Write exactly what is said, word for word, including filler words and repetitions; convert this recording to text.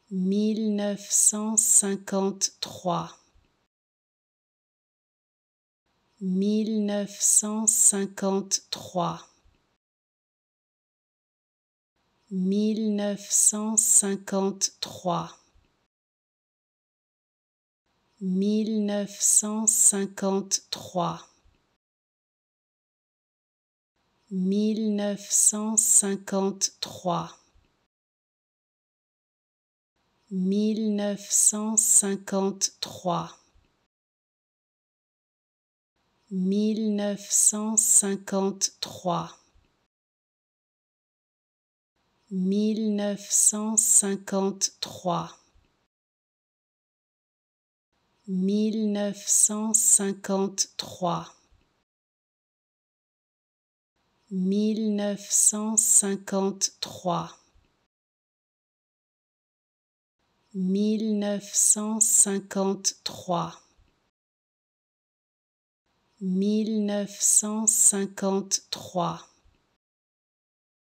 mille neuf cent cinquante-trois, mille neuf cent cinquante-trois, mille neuf cent cinquante-trois, mille neuf cent cinquante-trois, mille neuf cent cinquante-trois, mille neuf cent cinquante-trois, mille neuf cent cinquante-trois, mille neuf cent cinquante-trois, mille neuf cent cinquante-trois, mille neuf cent cinquante-trois, mille neuf cent cinquante-trois, mille neuf cent cinquante-trois,